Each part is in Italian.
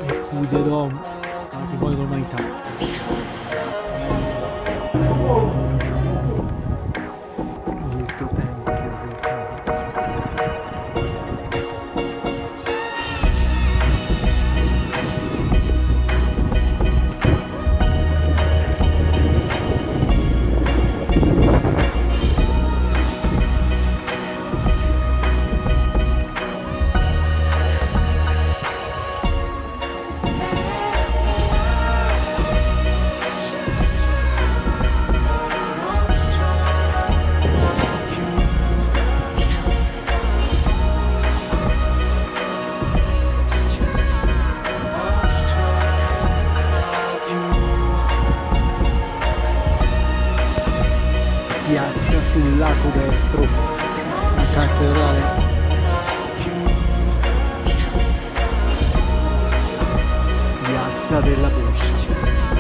Le Puy de Dôme, patrimonio dell'umanità. Molto tempo piazza sul lato destro, la cattedrale. Piazza della Borsa,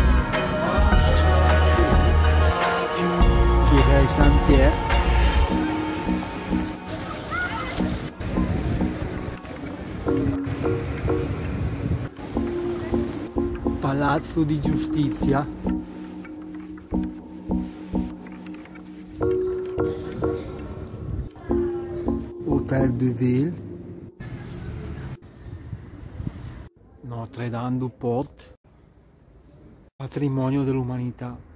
chiesa di Saint-Pierre, Palazzo di Giustizia, Hôtel de Ville, Notre-Dame-du-Port, patrimonio dell'umanità.